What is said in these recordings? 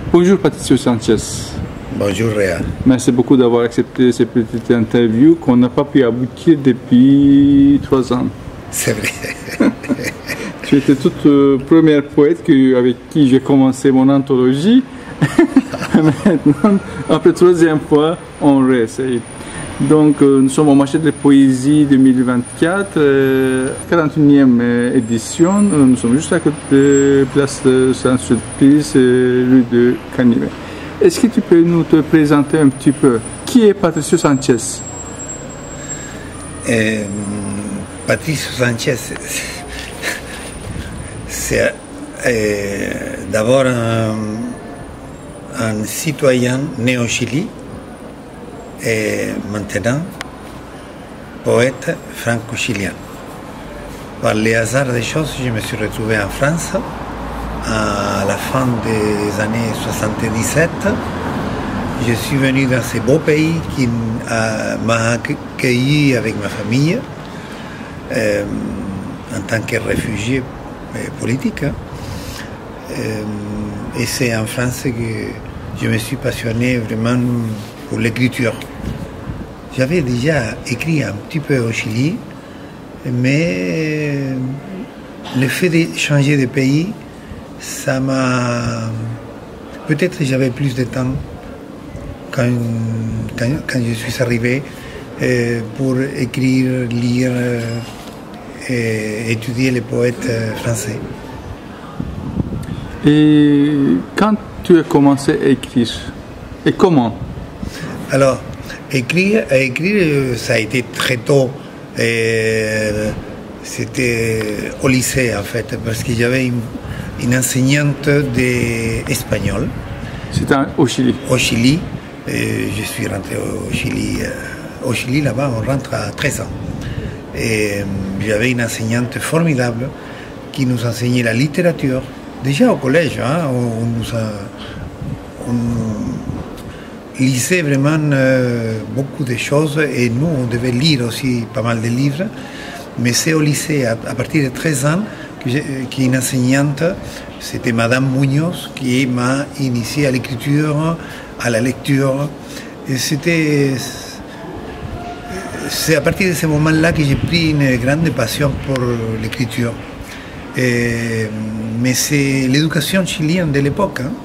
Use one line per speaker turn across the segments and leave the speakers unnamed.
Bonjour Patricio Sanchez.
Bonjour Réa.
Merci beaucoup d'avoir accepté cette petite interview qu'on n'a pas pu aboutir depuis 3 ans.
C'est vrai.
Tu étais toute première poète avec qui j'ai commencé mon anthologie. Maintenant, après 3e fois, on réessaye. Donc, nous sommes au marché de la poésie 2024, 41e édition. Nous sommes juste à côté de Place de Saint-Sulpice, rue de Canivet. Est-ce que tu peux nous te présenter un petit peu? Qui est Patricio Sanchez?
Patricio Sanchez, c'est d'abord un citoyen né au Chili et maintenant poète franco-chilien. Par les hasards des choses, je me suis retrouvé en France à la fin des années 77. Je suis venu dans ce beau pays qui m'a accueilli avec ma famille en tant que réfugié politique. Et c'est en France que je me suis passionné vraiment pour l'écriture. J'avais déjà écrit un petit peu au Chili, mais le fait de changer de pays, ça m'a... Peut-être que j'avais plus de temps quand je suis arrivé pour écrire, lire et étudier les poètes français.
Et quand tu as commencé à écrire, et comment?
Alors, écrire, ça a été très tôt. C'était au lycée, en fait, parce que j'avais une enseignante d'espagnol.
C'était au Chili?
Au Chili. Je suis rentré au Chili. Au Chili, là-bas, on rentre à 13 ans. Et j'avais une enseignante formidable qui nous enseignait la littérature. Déjà au collège, hein, on lisait vraiment beaucoup de choses et nous, on devait lire aussi pas mal de livres. Mais c'est au lycée, à partir de 13 ans, qu'une enseignante, c'était Madame Muñoz, qui m'a initié à l'écriture, à la lecture. Et c'est à partir de ce moment-là que j'ai pris une grande passion pour l'écriture. Mais c'est l'éducation chilienne de l'époque. Hein.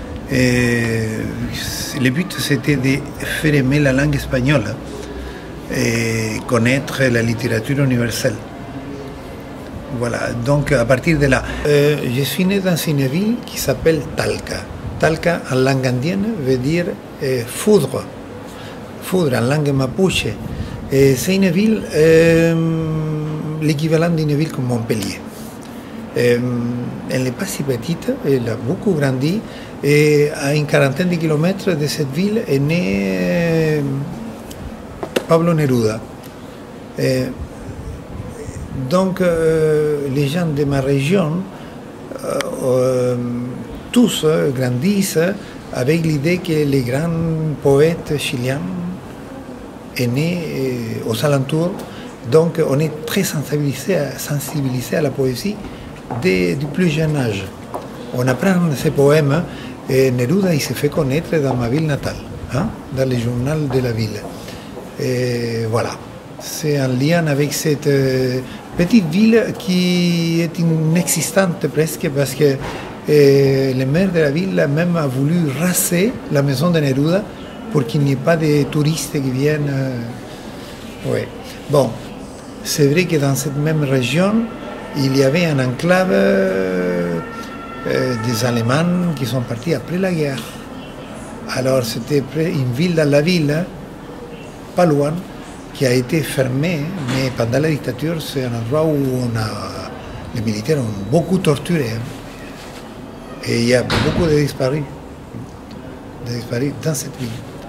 Le but, c'était de faire aimer la langue espagnole et connaître la littérature universelle. Voilà, donc à partir de là, je suis né dans une ville qui s'appelle Talca. Talca, en langue indienne, veut dire foudre. Foudre, en langue mapuche. C'est une ville, l'équivalent d'une ville comme Montpellier. Elle n'est pas si petite, elle a beaucoup grandi et à une quarantaine de kilomètres de cette ville est né Pablo Neruda. Donc les gens de ma région, tous grandissent avec l'idée que les grands poètes chiliens est né aux alentours. Donc on est très sensibilisé à la poésie du plus jeune âge. On apprend ces poèmes et Neruda il s'est fait connaître dans ma ville natale, hein, dans le journal de la ville. Et voilà, c'est en lien avec cette petite ville qui est inexistante presque parce que le maire de la ville même a voulu raser la maison de Neruda pour qu'il n'y ait pas de touristes qui viennent. Ouais. Bon, c'est vrai que dans cette même région, il y avait un enclave des Allemands qui sont partis après la guerre. Alors c'était une ville dans la ville, hein, pas loin, qui a été fermée, mais pendant la dictature, c'est un endroit où les militaires ont beaucoup torturé. Hein. Et il y a beaucoup de disparus dans cette ville.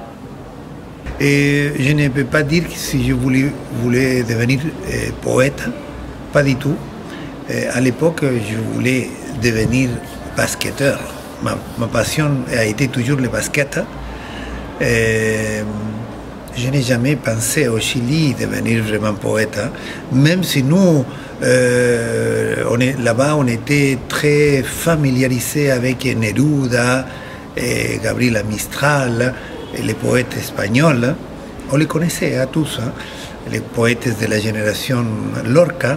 Et je ne peux pas dire que si je voulais devenir poète, pas du tout. À l'époque, je voulais devenir basketteur. Ma passion a été toujours le basket. Je n'ai jamais pensé au Chili devenir vraiment poète. Hein. Même si nous, là-bas, on était très familiarisés avec Neruda et Gabriela Mistral, et les poètes espagnols, on les connaissait tous, les poètes de la génération Lorca.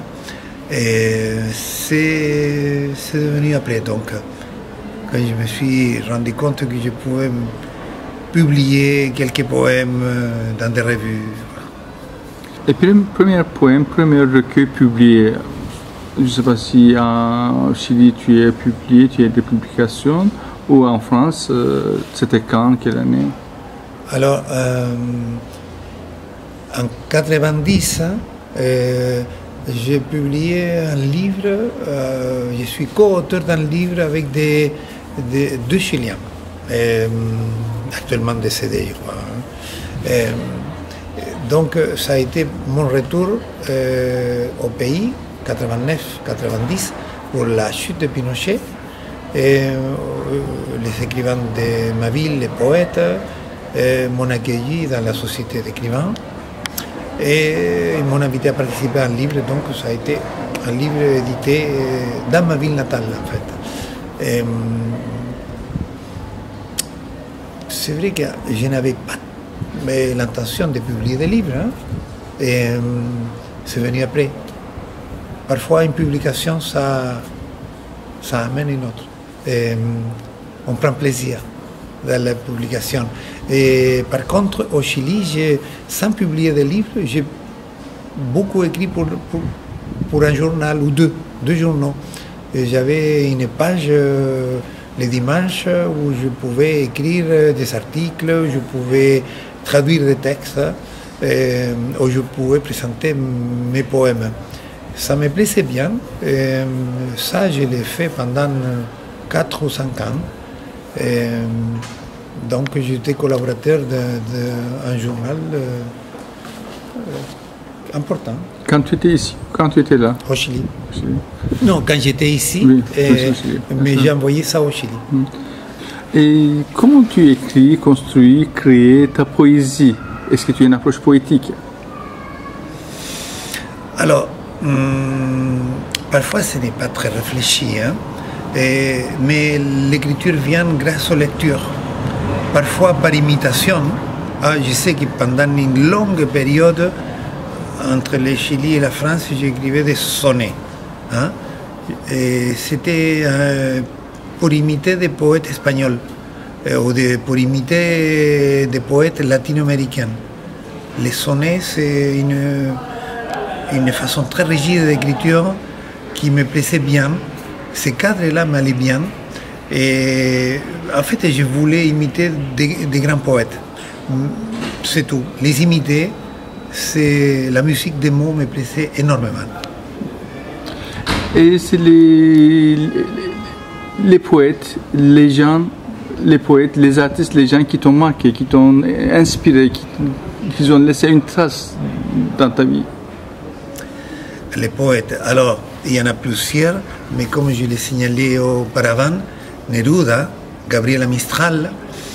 C'est devenu après, donc, quand je me suis rendu compte que je pouvais publier quelques poèmes dans des revues.
Et puis le premier poème, premier recueil publié, je ne sais pas si en Chili tu as publié, tu as des publications, ou en France, c'était quand, quelle année?
Alors, en 90, j'ai publié un livre, je suis co-auteur d'un livre avec deux Chiliens, actuellement décédés, je crois. Donc ça a été mon retour au pays, 89-90, pour la chute de Pinochet. Les écrivains de ma ville, les poètes, m'ont accueilli dans la société d'écrivains. Et ils m'ont invité à participer à un livre, donc ça a été un livre édité dans ma ville natale en fait. C'est vrai que je n'avais pas l'intention de publier des livres, et c'est venu après. Parfois une publication, ça amène une autre. On prend plaisir dans la publication. Et par contre, au Chili, sans publier des livres, j'ai beaucoup écrit pour un journal ou deux journaux. J'avais une page les dimanches où je pouvais écrire des articles, où je pouvais traduire des textes, où je pouvais présenter mes poèmes. Ça me plaisait bien. Ça, je l'ai fait pendant 4 ou 5 ans. Donc j'étais collaborateur d'un journal important.
Quand tu étais ici, quand tu étais là?
Au Chili. Non, quand j'étais ici,
oui,
mais j'ai envoyé ça au Chili.
Et comment tu écris, construis, crées ta poésie? Est-ce que tu as une approche poétique?
Alors, parfois ce n'est pas très réfléchi, mais l'écriture vient grâce aux lectures. Parfois par imitation. Je sais que pendant une longue période, entre le Chili et la France, j'écrivais des sonnets. Et c'était pour imiter des poètes espagnols ou pour imiter des poètes latino-américains. Les sonnets, c'est une façon très rigide d'écriture qui me plaisait bien. Ces cadres-là m'allaient bien. Et en fait, je voulais imiter des grands poètes. C'est tout. Les imiter, la musique des mots me plaisait énormément.
Et c'est les poètes, les gens, les poètes, les artistes, les gens qui t'ont marqué, qui t'ont inspiré, qui ont laissé une trace dans ta vie.
Les poètes, alors, il y en a plusieurs, mais comme je l'ai signalé auparavant, Neruda, Gabriela Mistral,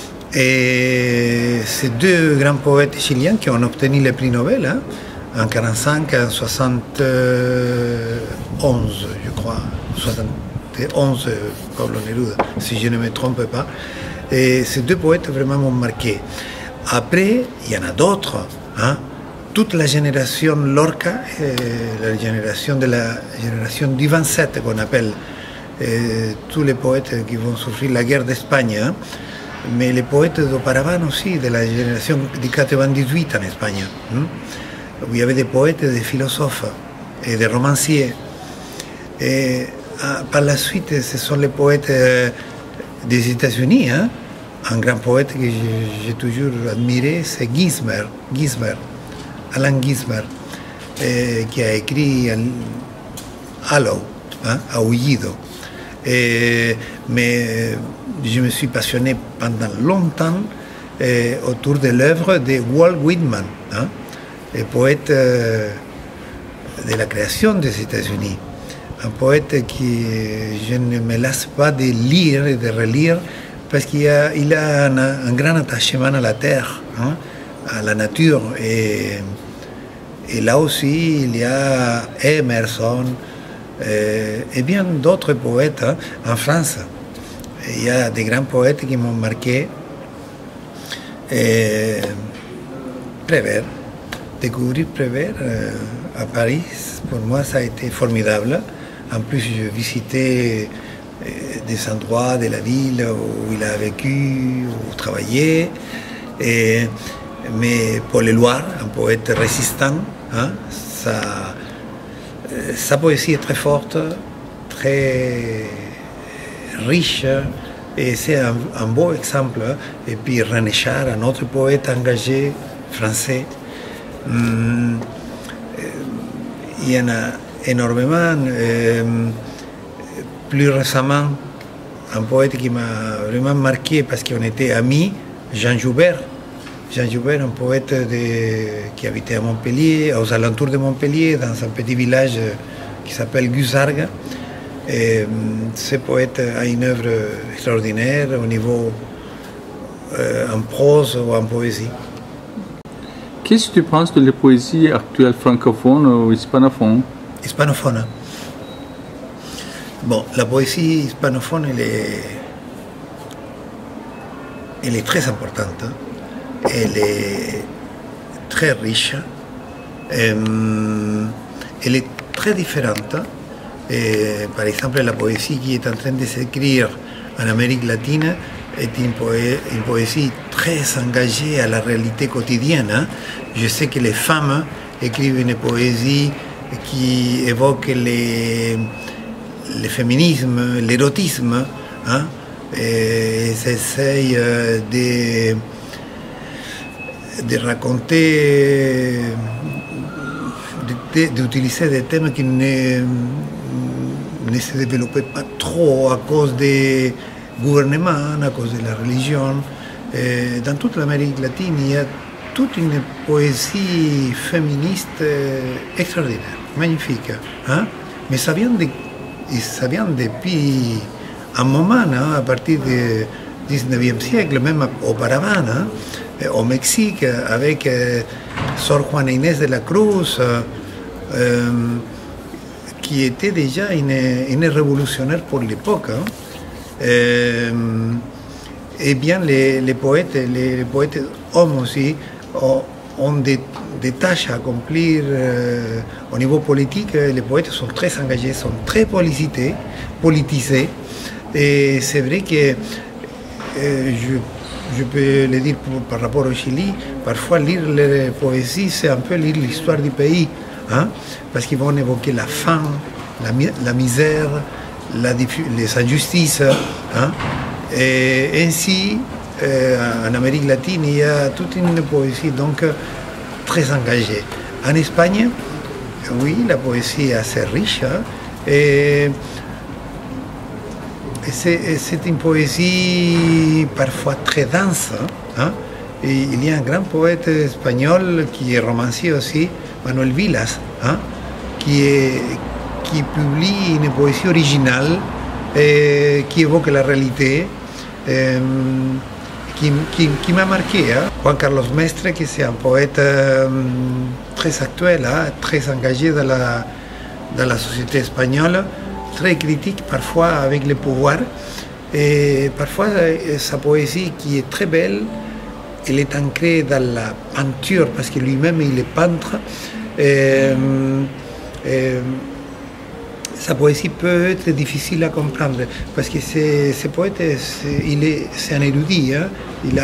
et ces deux grands poètes chiliens qui ont obtenu le prix Nobel, en 1945 et en 1971, je crois, 71, Pablo Neruda, si je ne me trompe pas. Et ces deux poètes vraiment m'ont marqué. Après, il y en a d'autres. Toute la génération Lorca, la génération du 27 qu'on appelle, tous les poètes qui vont souffrir la guerre d'Espagne, mais les poètes d'auparavant aussi, de la génération du 98 en Espagne, où il y avait des poètes, des philosophes et des romanciers. Et par la suite, ce sont les poètes des États-Unis. Un grand poète que j'ai toujours admiré, c'est Allen Ginsberg, qui a écrit Hollow, Aullido. Mais je me suis passionné pendant longtemps autour de l'œuvre de Walt Whitman, le poète de la création des États-Unis. Un poète qui je ne me lasse pas de lire et de relire parce qu'il a un grand attachement à la terre, à la nature. Et là aussi, il y a Emerson et bien d'autres poètes en France. Il y a des grands poètes qui m'ont marqué. Prévert. Découvrir Prévert à Paris, pour moi, ça a été formidable. En plus, je visitais des endroits de la ville où il a vécu, où travaillé. Mais Paul Éluard, un poète résistant, hein, sa poésie est très forte, très riche, et c'est un beau exemple. Et puis René Char, un autre poète engagé français. Il y en a énormément. Plus récemment, un poète qui m'a vraiment marqué parce qu'on était amis, Jean Joubert. Jean Joubert, un poète qui habitait à Montpellier, aux alentours de Montpellier, dans un petit village qui s'appelle Gusargues. Ce poète a une œuvre extraordinaire au niveau en prose ou en poésie.
Qu'est-ce que tu penses de la poésie actuelle francophone ou hispanophone?
Hispanophone. Bon, la poésie hispanophone, elle est très importante. Elle est très riche. Elle est très différente. Par exemple, la poésie qui est en train de s'écrire en Amérique latine est une poésie très engagée à la réalité quotidienne. Hein. Je sais que les femmes écrivent une poésie qui évoque le féminisme, l'érotisme. Hein. Elles essayent de raconter, d'utiliser des thèmes qui ne se développaient pas trop à cause des gouvernements, à cause de la religion. Dans toute l'Amérique latine, il y a toute une poésie féministe extraordinaire, magnifique. Hein? Mais ça vient depuis un moment, hein, à partir du 19e siècle, même auparavant. Hein? Au Mexique, avec Sor Juana Inés de la Cruz, qui était déjà une révolutionnaire pour l'époque. Hein. Et bien les poètes hommes aussi ont des tâches à accomplir au niveau politique. Les poètes sont très engagés, sont très politisés. Et c'est vrai que je peux le dire par rapport au Chili, parfois lire les poésies, c'est un peu lire l'histoire du pays, hein, parce qu'ils vont évoquer la faim, la misère, les injustices. Hein, et ainsi, en Amérique latine, il y a toute une poésie donc très engagée. En Espagne, oui, la poésie est assez riche, hein, et c'est une poésie parfois très dense. Hein? Et il y a un grand poète espagnol qui est romancier aussi, Manuel Vilas, hein? qui publie une poésie originale qui évoque la réalité, qui m'a marqué. Hein? Juan Carlos Mestre, qui c'est un poète très actuel, hein? Très engagé dans la société espagnole, très critique parfois avec le pouvoir, et parfois sa poésie qui est très belle, elle est ancrée dans la peinture parce que lui-même il est peintre. Sa poésie peut être difficile à comprendre parce que ce poète c'est un érudit, hein.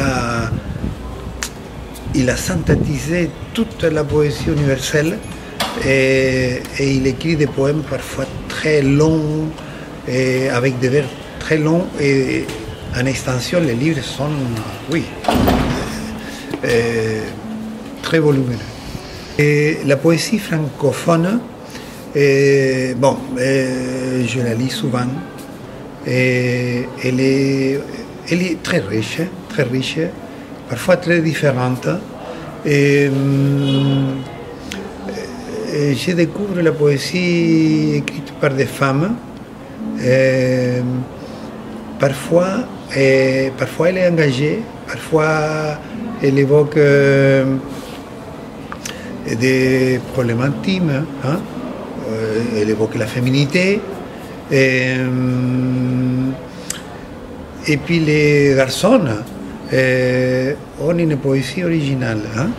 Il a synthétisé toute la poésie universelle. Et il écrit des poèmes parfois très longs, avec des vers très longs, et en extension, les livres sont, oui, très volumineux. Et la poésie francophone, je la lis souvent, et elle est très riche, parfois très différente. Je découvre la poésie écrite par des femmes. Parfois elle est engagée, parfois elle évoque des problèmes intimes, hein? Elle évoque la féminité. Et puis les garçons ont une poésie originale. Hein?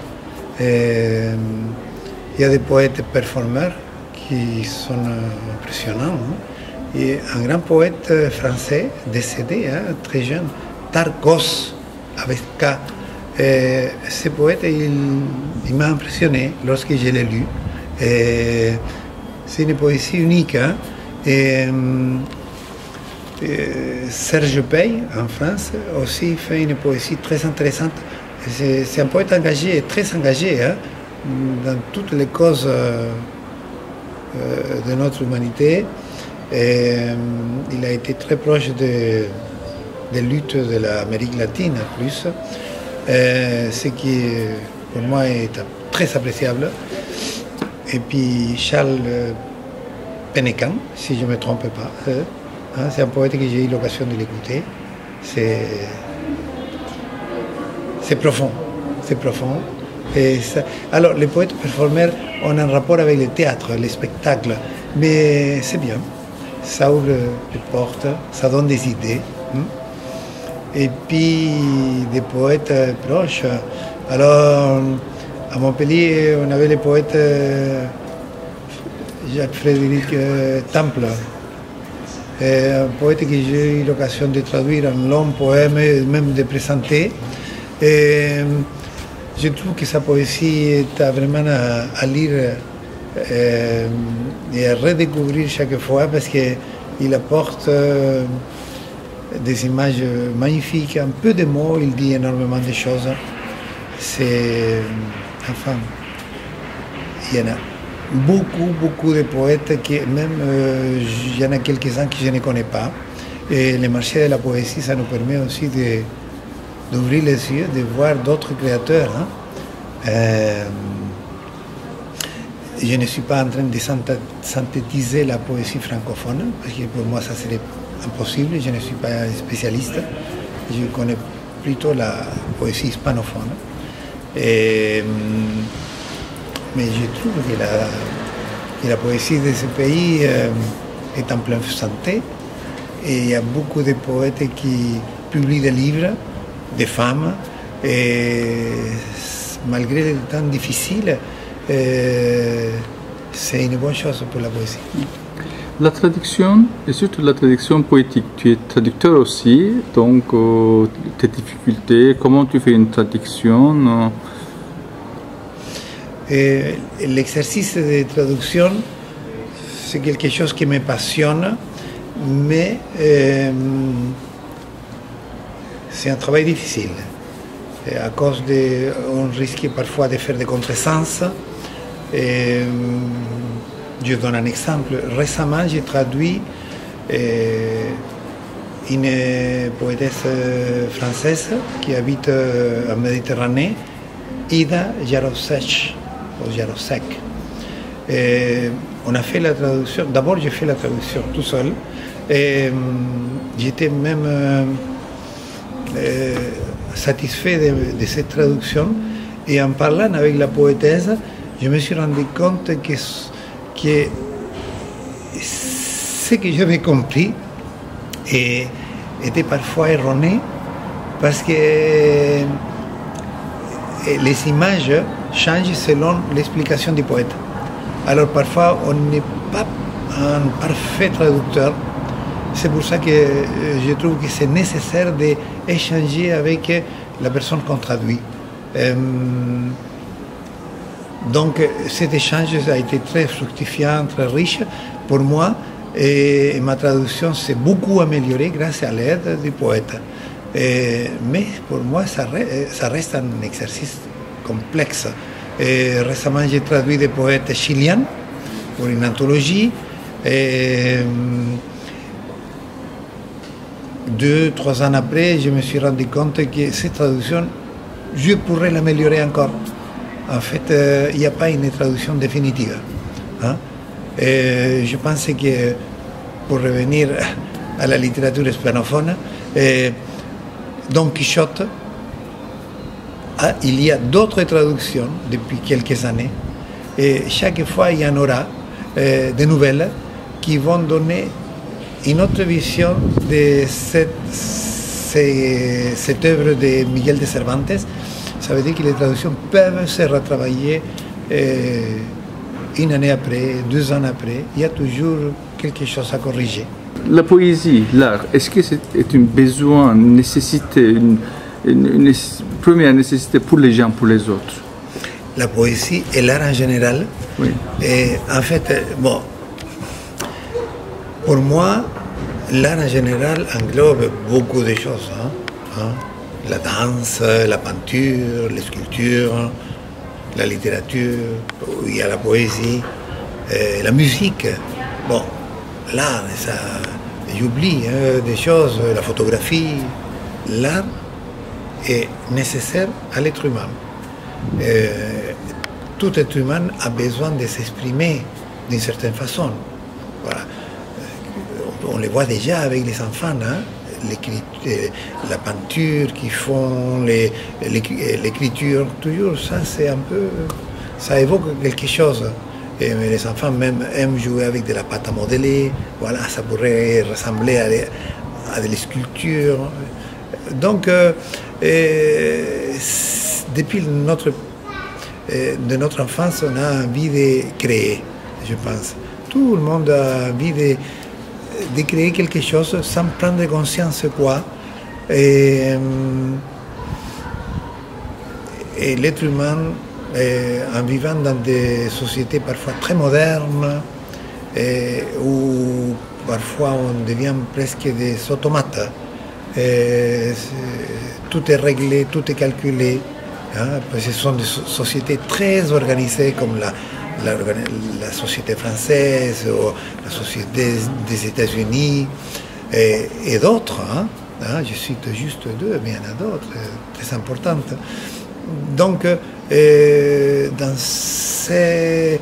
Il y a des poètes performeurs qui sont impressionnants. Hein? Et un grand poète français décédé, hein, très jeune, Tarkos, avec K. Ce poète, il m'a impressionné lorsque je l'ai lu. C'est une poésie unique. Hein? Serge Pey, en France, aussi fait une poésie très intéressante. C'est un poète engagé, très engagé, hein, dans toutes les causes de notre humanité. Il a été très proche des luttes de l'Amérique latine, plus, ce qui, pour moi, est très appréciable. Et puis Charles Pénécan, si je ne me trompe pas. Hein, c'est un poète que j'ai eu l'occasion de l'écouter. C'est profond. C'est profond. Et ça, alors, les poètes performeurs ont un rapport avec le théâtre, les spectacles. Mais c'est bien. Ça ouvre les portes, ça donne des idées. Hein. Et puis, des poètes proches. Alors, à Montpellier, on avait les poètes Jacques-Frédéric Temple. Un poète que j'ai eu l'occasion de traduire un long poème et même de présenter. Et je trouve que sa poésie est vraiment à lire et à redécouvrir chaque fois parce qu'il apporte des images magnifiques, un peu de mots, il dit énormément de choses. Enfin, il y en a beaucoup de poètes qui, même, il y en a quelques-uns que je ne connais pas. Et le marché de la poésie, ça nous permet aussi d'ouvrir les yeux, de voir d'autres créateurs. Hein. Je ne suis pas en train de synthétiser la poésie francophone, parce que pour moi, ça serait impossible. Je ne suis pas spécialiste. Je connais plutôt la poésie hispanophone. Mais je trouve que la poésie de ce pays est en pleine santé. Et il y a beaucoup de poètes qui publient des livres, des femmes. Et malgré les temps difficiles, c'est une bonne chose pour la poésie.
La traduction, et surtout la traduction poétique, tu es traducteur aussi, donc tes difficultés, comment tu fais une traduction
L'exercice de traduction, c'est quelque chose qui me passionne, mais c'est un travail difficile. Et à cause on risque parfois de faire des contresens. Je donne un exemple. Récemment, j'ai traduit une poétesse française qui habite en Méditerranée, Ida Jarosek. On a fait la traduction. D'abord, j'ai fait la traduction tout seul. J'étais même satisfait de cette traduction. Et en parlant avec la poétesse, je me suis rendu compte que ce que j'avais compris était parfois erroné parce que les images changent selon l'explication du poète. Alors parfois on n'est pas un parfait traducteur. C'est pour ça que je trouve que c'est nécessaire d'échanger avec la personne qu'on traduit. Donc cet échange a été très fructifiant, très riche pour moi et ma traduction s'est beaucoup améliorée grâce à l'aide du poète. Mais pour moi, ça reste un exercice complexe. Récemment, j'ai traduit des poètes chiliens pour une anthologie. 2-3 ans après, je me suis rendu compte que cette traduction, je pourrais l'améliorer encore. En fait, il n'y a pas une traduction définitive. Hein? Je pense que, pour revenir à la littérature hispanophone, Don Quichotte, il y a d'autres traductions depuis quelques années. Et chaque fois, il y en aura de nouvelles qui vont donner une autre vision de cette œuvre de Miguel de Cervantes, ça veut dire que les traductions peuvent se retravailler une année après, 2 ans après. Il y a toujours quelque chose à corriger.
La poésie, l'art, est-ce que c'est un besoin, une nécessité, une première nécessité pour les gens, pour les autres?
La poésie et l'art en général.
Oui.
Et en fait, bon, pour moi, l'art en général englobe beaucoup de choses. La danse, la peinture, la sculpture, la littérature, il y a la poésie, la musique. Bon, l'art, ça, j'oublie des choses, la photographie. L'art est nécessaire à l'être humain. Tout être humain a besoin de s'exprimer d'une certaine façon. Voilà. On les voit déjà avec les enfants, la peinture qu'ils font, l'écriture, toujours ça, c'est un peu, ça évoque quelque chose. Et les enfants même aiment jouer avec de la pâte à modeler, voilà, ça pourrait ressembler à des sculptures. Donc, depuis de notre enfance, on a envie de créer, je pense. Tout le monde a envie de créer quelque chose sans prendre conscience quoi. Et l'être humain, en vivant dans des sociétés parfois très modernes, où parfois on devient presque des automates, tout est réglé, tout est calculé. Ce sont des sociétés très organisées comme la société française ou la société des États-Unis et d'autres. Je cite juste 2, mais il y en a d'autres très importantes. Donc, dans cette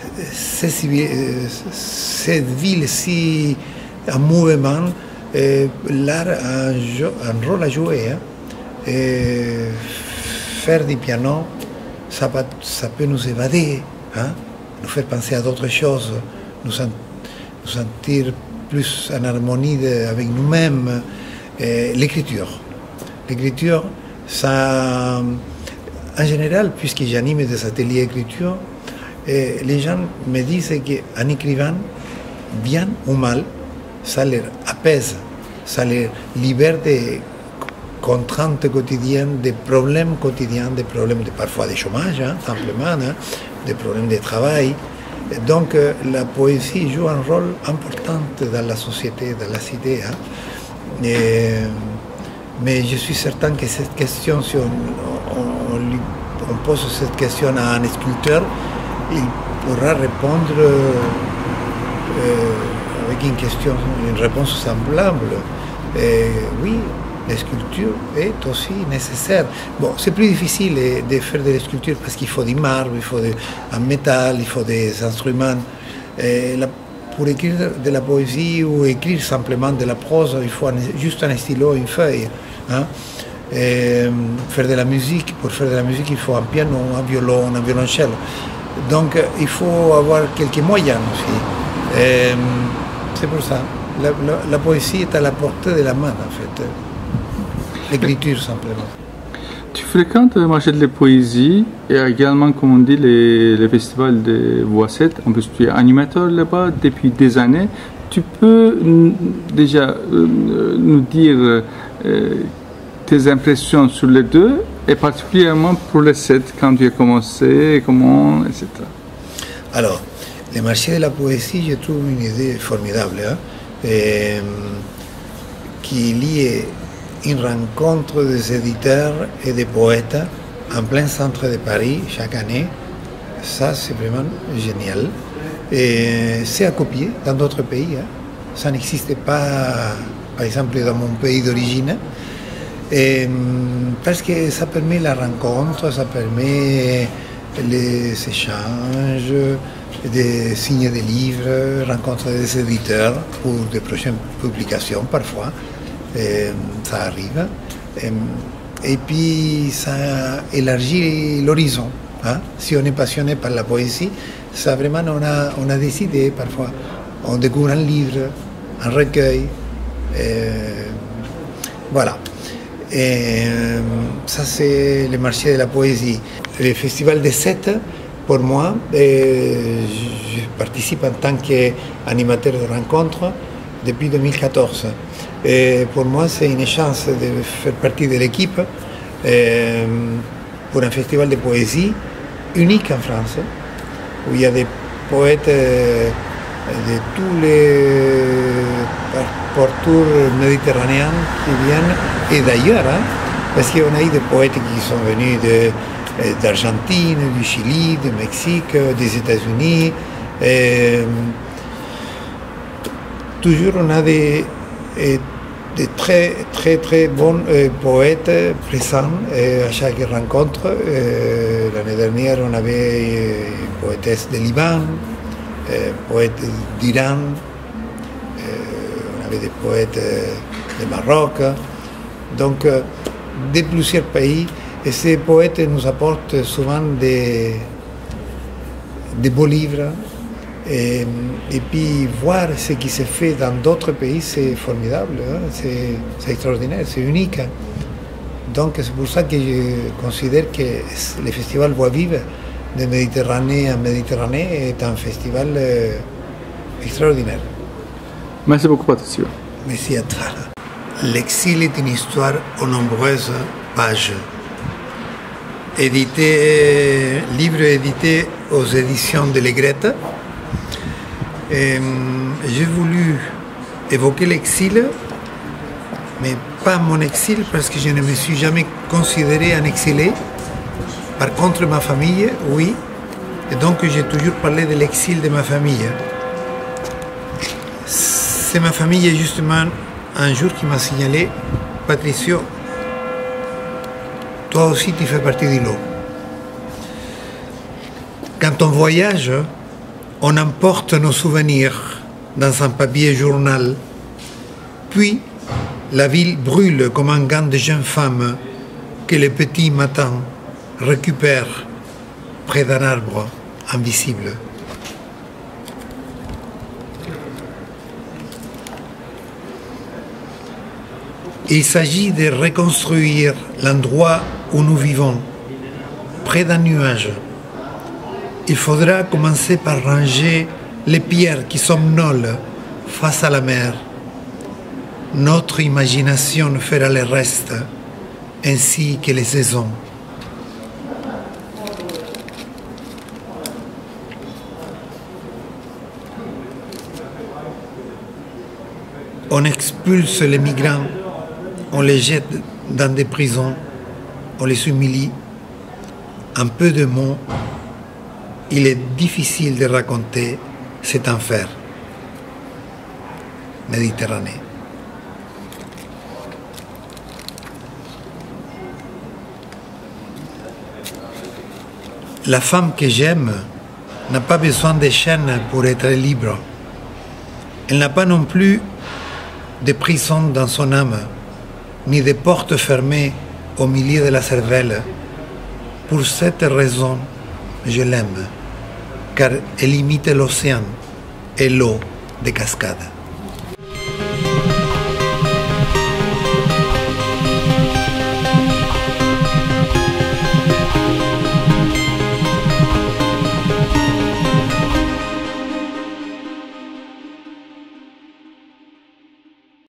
ville si en mouvement, l'art a un rôle à jouer. Faire du piano, ça peut nous évader, nous faire penser à d'autres choses, nous sentir plus en harmonie avec nous-mêmes. L'écriture, ça, en général, puisque j'anime des ateliers d'écriture, les gens me disent qu'en écrivant, bien ou mal, ça les apaise, ça les libère des contraintes quotidiennes, des problèmes quotidiens, des problèmes parfois de chômage, simplement, des problèmes de travail. Donc la poésie joue un rôle important dans la société, dans la cité. Mais je suis certain que cette question, si on pose cette question à un sculpteur, il pourra répondre avec une réponse semblable. Oui, la sculpture est aussi nécessaire. Bon, c'est plus difficile de faire de la sculpture parce qu'il faut du marbre, il faut un métal, il faut des instruments. Pour écrire de la poésie ou écrire simplement de la prose, il faut juste un stylo, une feuille. Faire de la musique, pour faire de la musique, il faut un piano, un violon, un violoncelle. Donc il faut avoir quelques moyens aussi. C'est pour ça. La poésie est à la portée de la main, en fait. L'écriture, simplement.
Tu fréquentes le marché de la poésie et également, comme on dit, les festivals de Voisette. En plus, tu es animateur là-bas depuis des années. Tu peux déjà nous dire tes impressions sur les deux et particulièrement pour les 7, quand tu as commencé, comment, etc.
Alors, le marché de la poésie, je trouve une idée formidable, qui lie une rencontre des éditeurs et des poètes en plein centre de Paris chaque année. Ça, c'est vraiment génial. Et c'est à copier dans d'autres pays. Ça n'existe pas, par exemple, dans mon pays d'origine. Parce que ça permet la rencontre, ça permet les échanges, de signer des livres, rencontrer des éditeurs pour de prochaines publications parfois. Ça arrive. Et puis ça élargit l'horizon. Si on est passionné par la poésie, ça vraiment on a des idées parfois. On découvre un livre, un recueil. Voilà. Et ça, c'est le marché de la poésie. Le festival des 7, pour moi, je participe en tant qu'animateur de rencontres depuis 2014. Et pour moi, c'est une chance de faire partie de l'équipe pour un festival de poésie unique en France, où il y a des poètes de tous les parcours méditerranéens qui viennent, et d'ailleurs, parce qu'on a eu des poètes qui sont venus d'Argentine, du Chili, du Mexique, des États-Unis. Toujours on a des très bons poètes présents à chaque rencontre. L'année dernière, on avait une poétesse de Liban, poète d'Iran, on avait des poètes de Maroc, donc de plusieurs pays. Et ces poètes nous apportent souvent des beaux livres. Et puis voir ce qui se fait dans d'autres pays, c'est formidable, hein? C'est extraordinaire, c'est unique. Donc c'est pour ça que je considère que le festival Voix vive de Méditerranée en Méditerranée est un festival extraordinaire.
Merci beaucoup, Patricio.
Merci à toi. L'exil est une histoire aux nombreuses pages. Livre édité aux éditions de l'Aigrette. J'ai voulu évoquer l'exil, mais pas mon exil parce que je ne me suis jamais considéré un exilé. Par contre, ma famille, oui. Et donc, j'ai toujours parlé de l'exil de ma famille. C'est ma famille, justement, un jour qui m'a signalé, Patricio, toi aussi, tu fais partie du lot. Quand on voyage, on emporte nos souvenirs dans un papier journal. Puis, la ville brûle comme un gant de jeune femme que le petit matin récupère près d'un arbre invisible. Il s'agit de reconstruire l'endroit où nous vivons, près d'un nuage. Il faudra commencer par ranger les pierres qui somnolent face à la mer. Notre imagination fera le reste, ainsi que les saisons. On expulse les migrants, on les jette dans des prisons, on les humilie. En peu de mots, il est difficile de raconter cet enfer. Méditerranée. La femme que j'aime n'a pas besoin de chaînes pour être libre. Elle n'a pas non plus de prison dans son âme, ni de portes fermées au milieu de la cervelle. Pour cette raison, je l'aime, car elle imite l'océan et l'eau des cascades.